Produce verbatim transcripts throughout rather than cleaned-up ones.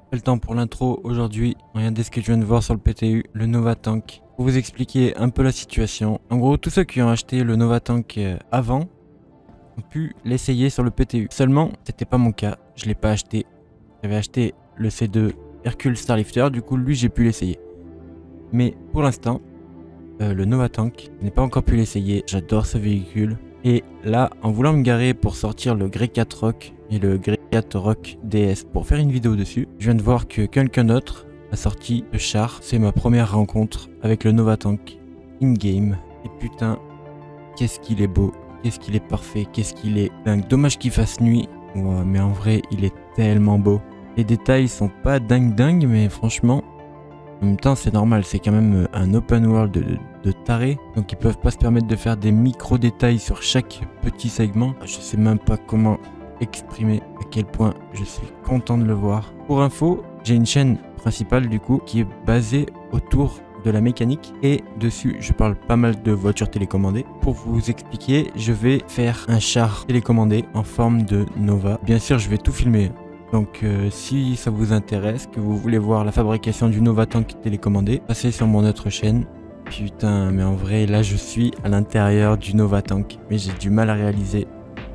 Pas le temps pour l'intro aujourd'hui. Regardez ce que je viens de voir sur le P T U, le Nova Tank. Pour vous expliquer un peu la situation. En gros, tous ceux qui ont acheté le Nova Tank avant ont pu l'essayer sur le P T U. Seulement, c'était pas mon cas. Je l'ai pas acheté. J'avais acheté le C deux Hercule Starlifter. Du coup, lui, j'ai pu l'essayer. Mais pour l'instant, euh, le Nova Tank, je n'ai pas encore pu l'essayer. J'adore ce véhicule. Et là, en voulant me garer pour sortir le Grey Cat Rock et le Grey Cat Rock D S pour faire une vidéo dessus, je viens de voir que quelqu'un d'autre a sorti le char. C'est ma première rencontre avec le Nova Tank in-game. Et putain, qu'est-ce qu'il est beau, qu'est-ce qu'il est parfait, qu'est-ce qu'il est dingue. Dommage qu'il fasse nuit, ouais, mais en vrai, il est tellement beau. Les détails sont pas dingue dingue, mais franchement, en même temps, c'est normal, c'est quand même un open world de, de, de taré. Donc ils peuvent pas se permettre de faire des micro détails sur chaque petit segment. Je sais même pas comment exprimer à quel point je suis content de le voir. Pour info, j'ai une chaîne principale du coup qui est basée autour de la mécanique et dessus je parle pas mal de voitures télécommandées. Pour vous expliquer, je vais faire un char télécommandé en forme de Nova. Bien sûr, je vais tout filmer. Donc euh, si ça vous intéresse, que vous voulez voir la fabrication du Nova Tank télécommandé, passez sur mon autre chaîne. Putain, mais en vrai, là je suis à l'intérieur du Nova Tank, mais j'ai du mal à réaliser.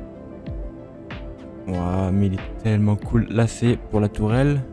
Waouh, mais il est tellement cool. Là c'est pour la tourelle.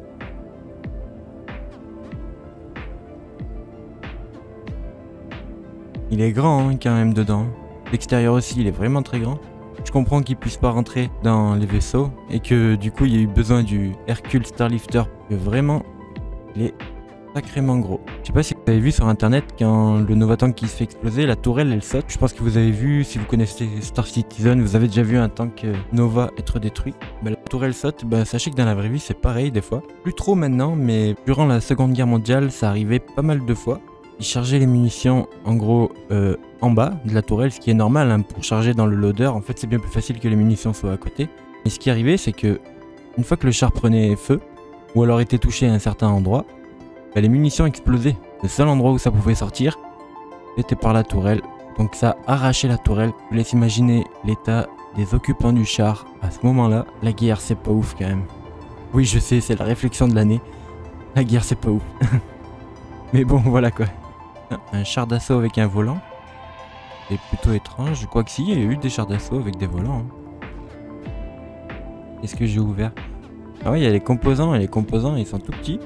Il est grand hein, quand même dedans. L'extérieur aussi, il est vraiment très grand. Je comprends qu'il puisse pas rentrer dans les vaisseaux et que du coup il y a eu besoin du Hercule Starlifter. Que vraiment, il est sacrément gros. Je sais pas si vous avez vu sur internet quand le Nova Tank qui se fait exploser, la tourelle elle saute. Je pense que vous avez vu, si vous connaissez Star Citizen, vous avez déjà vu un tank Nova être détruit. Bah, la tourelle saute, bah, sachez que dans la vraie vie c'est pareil des fois. Plus trop maintenant, mais durant la Seconde Guerre mondiale ça arrivait pas mal de fois. Ils chargeaient les munitions en gros euh, en bas de la tourelle, ce qui est normal hein, pour charger dans le loader. En fait c'est bien plus facile que les munitions soient à côté. Et ce qui arrivait c'est que une fois que le char prenait feu ou alors était touché à un certain endroit, bah, les munitions explosaient. Le seul endroit où ça pouvait sortir c'était par la tourelle. Donc ça arrachait la tourelle. Je vous laisse imaginer l'état des occupants du char à ce moment là. La guerre c'est pas ouf quand même. Oui je sais, c'est la réflexion de l'année. La guerre c'est pas ouf. Mais bon voilà quoi. Un char d'assaut avec un volant. C'est plutôt étrange. Je crois que si, il y a eu des chars d'assaut avec des volants. Hein. Qu'est-ce que j'ai ouvert? Ah oui, il y a les composants. Et les composants, ils sont tout petits.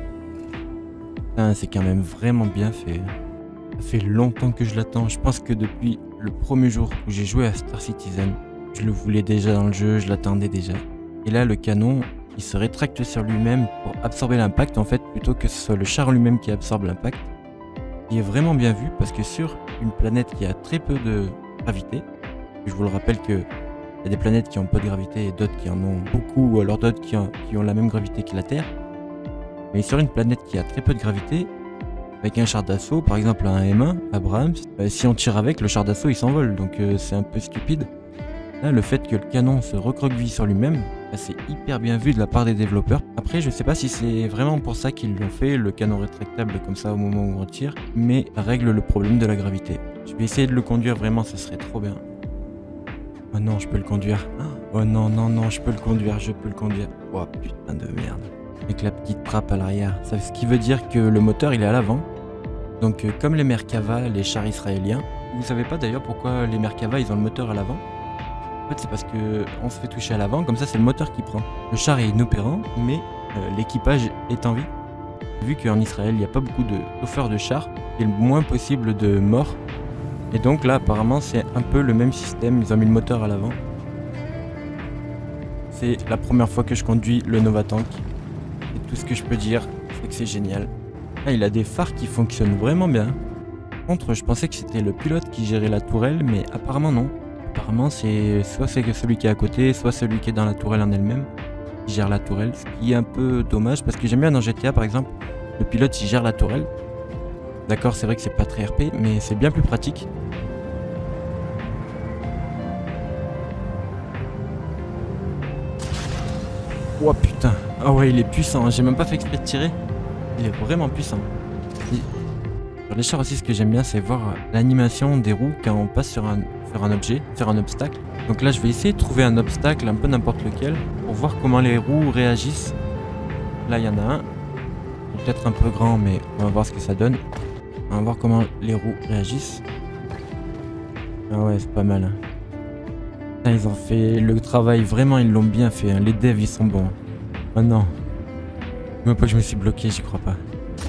C'est quand même vraiment bien fait. Ça fait longtemps que je l'attends. Je pense que depuis le premier jour où j'ai joué à Star Citizen, je le voulais déjà dans le jeu, je l'attendais déjà. Et là, le canon, il se rétracte sur lui-même pour absorber l'impact, en fait, plutôt que ce soit le char lui-même qui absorbe l'impact. Il est vraiment bien vu parce que sur une planète qui a très peu de gravité, je vous le rappelle que il y a des planètes qui ont peu de gravité et d'autres qui en ont beaucoup, ou alors d'autres qui, qui ont la même gravité que la Terre. Mais sur une planète qui a très peu de gravité, avec un char d'assaut, par exemple un M un, Abrams, bah, si on tire avec, le char d'assaut il s'envole, donc euh, c'est un peu stupide. Là, le fait que le canon se recroqueville sur lui-même, bah, c'est hyper bien vu de la part des développeurs. Après, je sais pas si c'est vraiment pour ça qu'ils l'ont fait, le canon rétractable comme ça au moment où on tire, mais ça règle le problème de la gravité. Je vais essayer de le conduire, vraiment, ce serait trop bien. Oh non, je peux le conduire. Oh non, non, non, je peux le conduire, je peux le conduire. Oh putain de merde. Avec la petite trappe à l'arrière. Ce qui veut dire que le moteur, il est à l'avant. Donc, euh, comme les Merkava, les chars israéliens. Vous savez pas d'ailleurs pourquoi les Merkava, ils ont le moteur à l'avant? En fait, c'est parce que on se fait toucher à l'avant, comme ça c'est le moteur qui prend. Le char est inopérant, mais euh, l'équipage est en vie. Vu qu'en Israël, il n'y a pas beaucoup de chauffeurs de chars, il y a le moins possible de morts. Et donc là, apparemment, c'est un peu le même système, ils ont mis le moteur à l'avant. C'est la première fois que je conduis le Nova Tank. Et tout ce que je peux dire, c'est que c'est génial. Ah, il a des phares qui fonctionnent vraiment bien. Par contre, je pensais que c'était le pilote qui gérait la tourelle, mais apparemment non. Apparemment, c'est soit c'est celui qui est à côté, soit celui qui est dans la tourelle en elle-même qui gère la tourelle. Ce qui est un peu dommage parce que j'aime bien dans G T A par exemple, le pilote il gère la tourelle. D'accord, c'est vrai que c'est pas très R P, mais c'est bien plus pratique. Oh putain, ah oh ouais, il est puissant. J'ai même pas fait exprès de tirer. Il est vraiment puissant. Et sur les chars aussi, ce que j'aime bien, c'est voir l'animation des roues quand on passe sur un, sur un objet, sur un obstacle. Donc là, je vais essayer de trouver un obstacle, un peu n'importe lequel, pour voir comment les roues réagissent Là, il y en a un. Peut-être un peu grand, mais on va voir ce que ça donne. On va voir comment les roues réagissent. Ah ouais, c'est pas mal. Hein. Ils ont fait le travail, vraiment, ils l'ont bien fait. Hein. Les devs, ils sont bons. Oh non. Même pas que je me suis bloqué, j'y crois pas.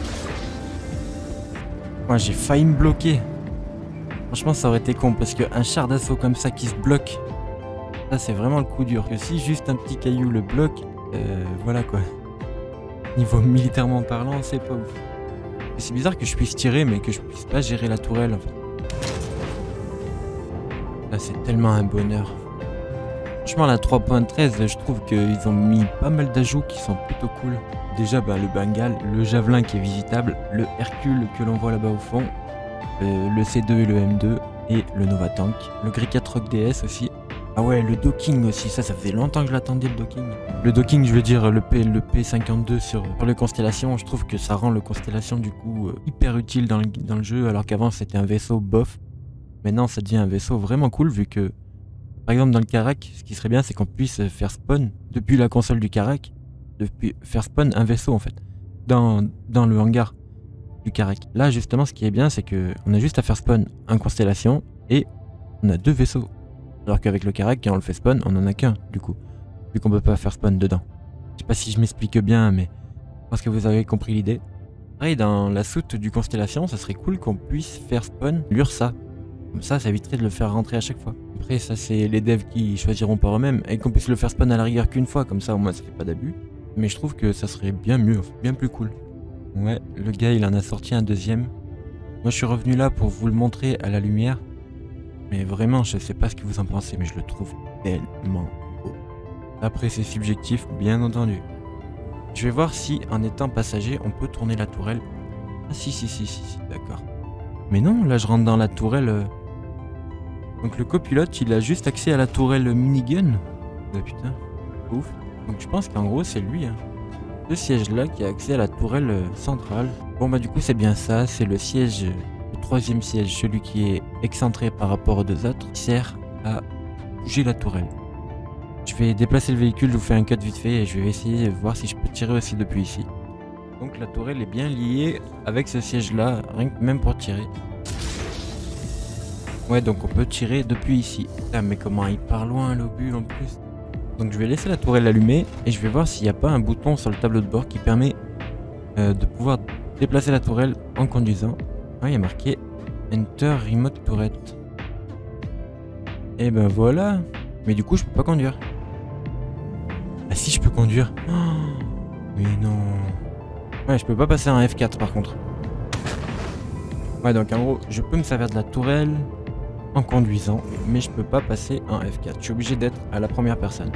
Moi, j'ai failli me bloquer. Franchement, ça aurait été con parce qu'un char d'assaut comme ça qui se bloque, ça, c'est vraiment le coup dur. Que si juste un petit caillou le bloque, euh, voilà quoi. Niveau militairement parlant, c'est pas ouf. C'est bizarre que je puisse tirer, mais que je puisse pas gérer la tourelle. En fait. Là, c'est tellement un bonheur. Franchement, la trois point treize, je trouve qu'ils ont mis pas mal d'ajouts qui sont plutôt cool. Déjà, bah, le Bengal, le Javelin qui est visitable, le Hercule que l'on voit là-bas au fond, euh, le C deux et le M deux, et le Nova Tank. Le Gricat Rock D S aussi. Ah ouais, le docking aussi, ça, ça faisait longtemps que je l'attendais, le docking. Le docking, je veux dire, le, P, le P cinquante-deux sur, sur les constellations, je trouve que ça rend le Constellation, du coup, euh, hyper utile dans le, dans le jeu, alors qu'avant, c'était un vaisseau bof. Maintenant, ça devient un vaisseau vraiment cool, vu que, par exemple, dans le Karak, ce qui serait bien, c'est qu'on puisse faire spawn, depuis la console du Karak, depuis faire spawn un vaisseau, en fait, dans, dans le hangar du Karak. Là, justement, ce qui est bien, c'est que on a juste à faire spawn un Constellation, et on a deux vaisseaux. Alors qu'avec le Karak, quand on le fait spawn, on en a qu'un, du coup. Vu qu'on peut pas faire spawn dedans. Je sais pas si je m'explique bien, mais je pense que vous avez compris l'idée. Pareil, dans la soute du Constellation, ça serait cool qu'on puisse faire spawn l'Ursa. Comme ça, ça éviterait de le faire rentrer à chaque fois. Après, ça, c'est les devs qui choisiront par eux-mêmes. Et qu'on puisse le faire spawn à la rigueur qu'une fois, comme ça, au moins, ça fait pas d'abus. Mais je trouve que ça serait bien mieux, bien plus cool. Ouais, le gars, il en a sorti un deuxième. Moi, je suis revenu là pour vous le montrer à la lumière. Mais vraiment, je sais pas ce que vous en pensez, mais je le trouve tellement beau. Après, c'est subjectif, bien entendu. Je vais voir si, en étant passager, on peut tourner la tourelle. Ah si, si, si, si, si, d'accord. Mais non, là, je rentre dans la tourelle... Euh... Donc le copilote, il a juste accès à la tourelle minigun. Ah putain, ouf. Donc je pense qu'en gros, c'est lui, hein. Ce siège-là qui a accès à la tourelle euh, centrale. Bon bah du coup, c'est bien ça, c'est le siège... Le troisième siège, celui qui est excentré par rapport aux deux autres, sert à bouger la tourelle. Je vais déplacer le véhicule, je vous fais un cut vite fait et je vais essayer de voir si je peux tirer aussi depuis ici. Donc la tourelle est bien liée avec ce siège là, rien que même pour tirer. Ouais, donc on peut tirer depuis ici. Putain, mais comment il part loin l'obus en plus. Donc je vais laisser la tourelle allumée et je vais voir s'il n'y a pas un bouton sur le tableau de bord qui permet euh, de pouvoir déplacer la tourelle en conduisant. Ah, il y a marqué Enter Remote Turret. Et ben voilà. Mais du coup, je peux pas conduire. Ah si, je peux conduire. Oh, mais non. Ouais, je peux pas passer en F quatre par contre. Ouais, donc en gros, je peux me servir de la tourelle en conduisant, mais je peux pas passer en F quatre. Je suis obligé d'être à la première personne.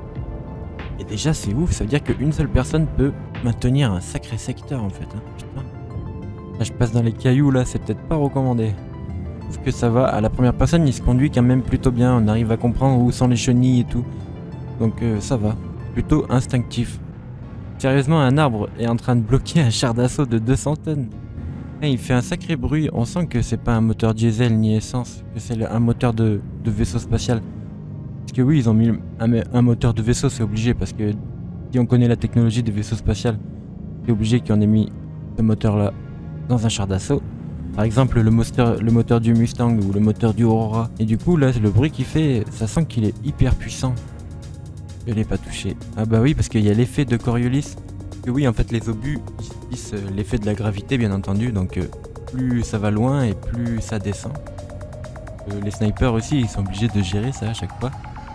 Et déjà, c'est ouf. Ça veut dire qu'une seule personne peut maintenir un sacré secteur en fait. Hein. Putain. Là, je passe dans les cailloux, là, c'est peut-être pas recommandé. Je trouve que ça va, à la première personne, il se conduit quand même plutôt bien. On arrive à comprendre où sont les chenilles et tout. Donc euh, ça va, plutôt instinctif. Sérieusement, un arbre est en train de bloquer un char d'assaut de deux cents tonnes. Et il fait un sacré bruit, on sent que c'est pas un moteur diesel ni essence, que c'est un moteur de, de vaisseau spatial. Parce que oui, ils ont mis un, un moteur de vaisseau, c'est obligé, parce que si on connaît la technologie des vaisseaux spatials, c'est obligé qu'on ait mis ce moteur-là dans un char d'assaut. Par exemple le moteur, le moteur du Mustang ou le moteur du Aurora. Et du coup là le bruit qu'il fait, ça sent qu'il est hyper puissant. Je l'ai pas touché. Ah bah oui, parce qu'il y a l'effet de Coriolis. Que oui, en fait les obus utilisent l'effet de la gravité bien entendu. Donc euh, plus ça va loin et plus ça descend. Euh, les snipers aussi ils sont obligés de gérer ça à chaque fois.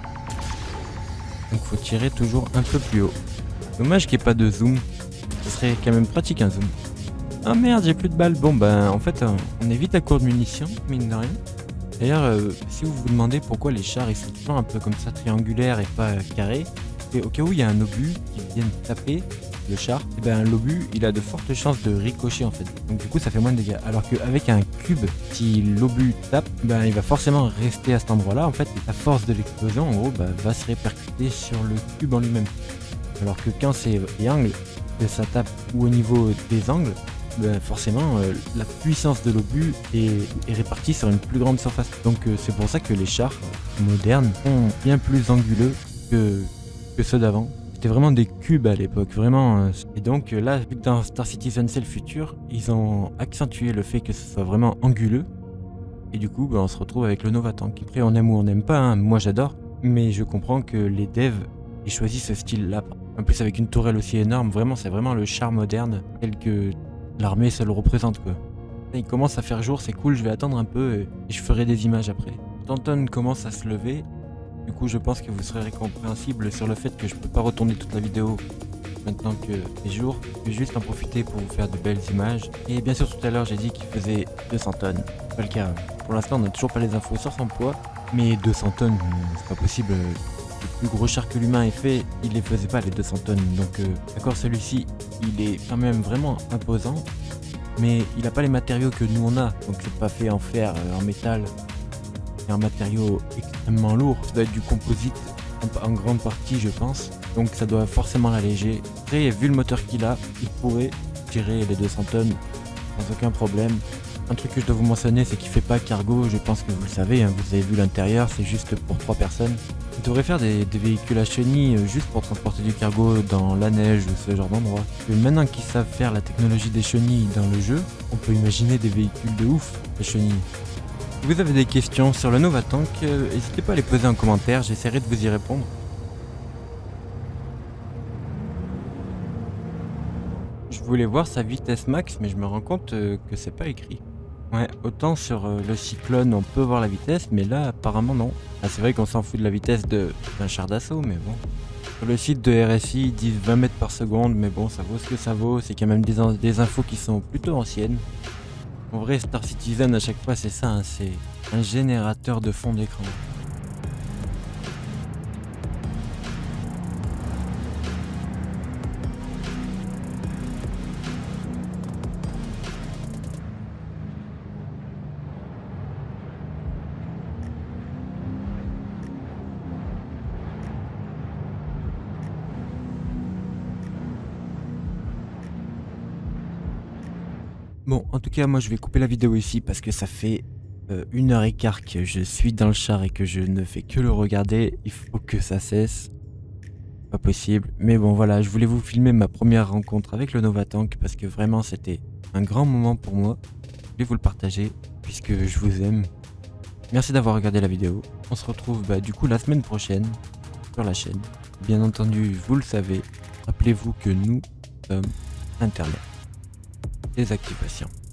Donc faut tirer toujours un peu plus haut. Dommage qu'il n'y ait pas de zoom. Ce serait quand même pratique un zoom. Ah merde, j'ai plus de balles. Bon ben en fait on est vite à court de munitions, mine de rien. D'ailleurs euh, si vous vous demandez pourquoi les chars ils sont toujours un peu comme ça triangulaires et pas euh, carrés, c'est au cas où il y a un obus qui vient taper le char, et ben l'obus il a de fortes chances de ricocher en fait. Donc du coup ça fait moins de dégâts. Alors qu'avec un cube, si l'obus tape, ben il va forcément rester à cet endroit là en fait. Et la force de l'explosion en gros ben, va se répercuter sur le cube en lui-même. Alors que quand c'est triangle, que ça tape ou au niveau des angles, ben forcément euh, la puissance de l'obus est, est répartie sur une plus grande surface. Donc euh, c'est pour ça que les chars modernes sont bien plus anguleux que, que ceux d'avant. c'était vraiment des cubes à l'époque, vraiment. euh, Et donc euh, là, vu que dans Star Citizen c'est le futur, ils ont accentué le fait que ce soit vraiment anguleux. Et du coup, bah, on se retrouve avec le Nova Tank. Après, on aime ou on n'aime pas, hein. Moi j'adore. Mais je comprends que les devs aient choisi ce style-là. En plus, avec une tourelle aussi énorme, vraiment, c'est vraiment le char moderne tel que l'armée, ça le représente, quoi. Il commence à faire jour, c'est cool, je vais attendre un peu et je ferai des images après. Danton commence à se lever. Du coup, je pense que vous serez compréhensible sur le fait que je peux pas retourner toute la vidéo maintenant que c'est jour. Je vais juste en profiter pour vous faire de belles images. Et bien sûr, tout à l'heure, j'ai dit qu'il faisait deux cents tonnes. C'est pas le cas. Pour l'instant, on n'a toujours pas les infos sur son poids. Mais deux cents tonnes, c'est pas possible. Le plus gros char que l'humain ait fait, il les faisait pas les deux cents tonnes. Donc, euh, d'accord, celui-ci, il est quand même vraiment imposant. Mais il n'a pas les matériaux que nous on a. Donc, c'est pas fait en fer, euh, en métal. C'est un matériau extrêmement lourd. Ça doit être du composite en, en grande partie, je pense. Donc, ça doit forcément l'alléger. Après, vu le moteur qu'il a, il pourrait tirer les deux cents tonnes sans aucun problème. Un truc que je dois vous mentionner, c'est qu'il fait pas cargo, je pense que vous le savez, hein, vous avez vu l'intérieur, c'est juste pour trois personnes. Il devrait faire des, des véhicules à chenilles euh, juste pour transporter du cargo dans la neige ou ce genre d'endroit. Maintenant qu'ils savent faire la technologie des chenilles dans le jeu, on peut imaginer des véhicules de ouf, les chenilles. Si vous avez des questions sur le Nova Tank, euh, n'hésitez pas à les poser en commentaire, j'essaierai de vous y répondre. Je voulais voir sa vitesse max, mais je me rends compte euh, que c'est pas écrit. Ouais, autant sur euh, le Cyclone on peut voir la vitesse, mais là apparemment non. Ah, c'est vrai qu'on s'en fout de la vitesse d'un char d'assaut, mais bon. Sur le site de R S I, ils disent vingt mètres par seconde, mais bon, ça vaut ce que ça vaut. C'est quand même des, des infos qui sont plutôt anciennes. En vrai, Star Citizen à chaque fois c'est ça, hein, c'est un générateur de fond d'écran. Bon, en tout cas, moi je vais couper la vidéo ici parce que ça fait euh, une heure et quart que je suis dans le char et que je ne fais que le regarder. Il faut que ça cesse. Pas possible. Mais bon, voilà, je voulais vous filmer ma première rencontre avec le Nova Tank parce que vraiment c'était un grand moment pour moi. Je voulais vous le partager puisque je vous aime. Merci d'avoir regardé la vidéo. On se retrouve bah, du coup la semaine prochaine sur la chaîne. Bien entendu, vous le savez, rappelez-vous que nous sommes Internet. Désactivation.